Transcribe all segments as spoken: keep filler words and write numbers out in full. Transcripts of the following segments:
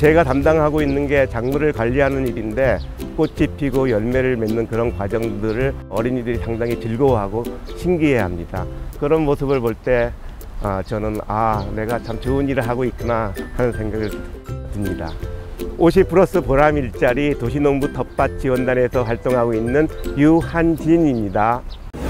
제가 담당하고 있는 게 작물을 관리하는 일인데 꽃이 피고 열매를 맺는 그런 과정들을 어린이들이 상당히 즐거워하고 신기해합니다. 그런 모습을 볼 때 아, 저는 아 내가 참 좋은 일을 하고 있구나 하는 생각을 듭니다. 오십 플러스 보람 일자리 도시농부 텃밭 지원단에서 활동하고 있는 유한진입니다.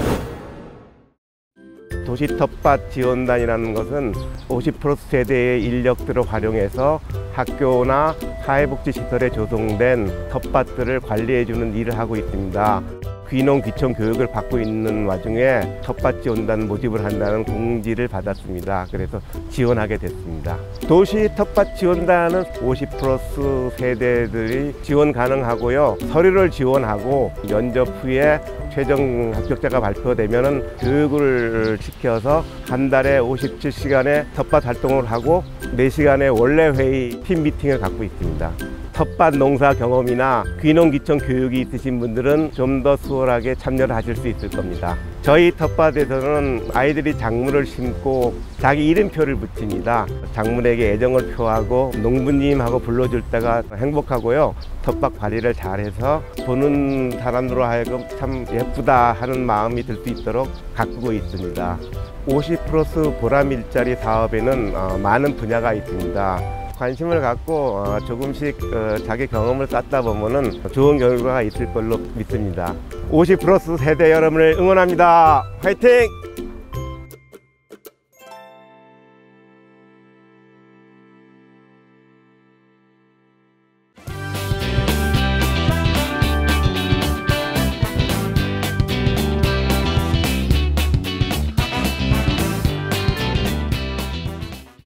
도시 텃밭 지원단이라는 것은 오십 플러스 세대의 인력들을 활용해서 학교나 사회복지시설에 조성된 텃밭들을 관리해주는 일을 하고 있습니다. 귀농 귀촌 교육을 받고 있는 와중에 텃밭 지원단 모집을 한다는 공지를 받았습니다. 그래서 지원하게 됐습니다. 도시 텃밭 지원단은 오십 플러스 세대들이 지원 가능하고요. 서류를 지원하고 면접 후에 최종 합격자가 발표되면 교육을 시켜서 한 달에 오십칠 시간의 텃밭 활동을 하고 네 시간의 원래 회의 팀 미팅을 갖고 있습니다. 텃밭 농사 경험이나 귀농 귀촌 교육이 있으신 분들은 좀 더 수월하게 참여를 하실 수 있을 겁니다. 저희 텃밭에서는 아이들이 작물을 심고 자기 이름표를 붙입니다. 작물에게 애정을 표하고 농부님하고 불러줄 때가 행복하고요. 텃밭 관리를 잘해서 보는 사람들로 하여금 참 예쁘다 하는 마음이 들 수 있도록 가꾸고 있습니다. 오십 플러스 보람 일자리 사업에는 어, 많은 분야가 있습니다. 관심을 갖고 어, 조금씩 어, 자기 경험을 쌓다 보면은 좋은 결과가 있을 걸로 믿습니다. 오십 플러스 세대 여러분을 응원합니다. 화이팅!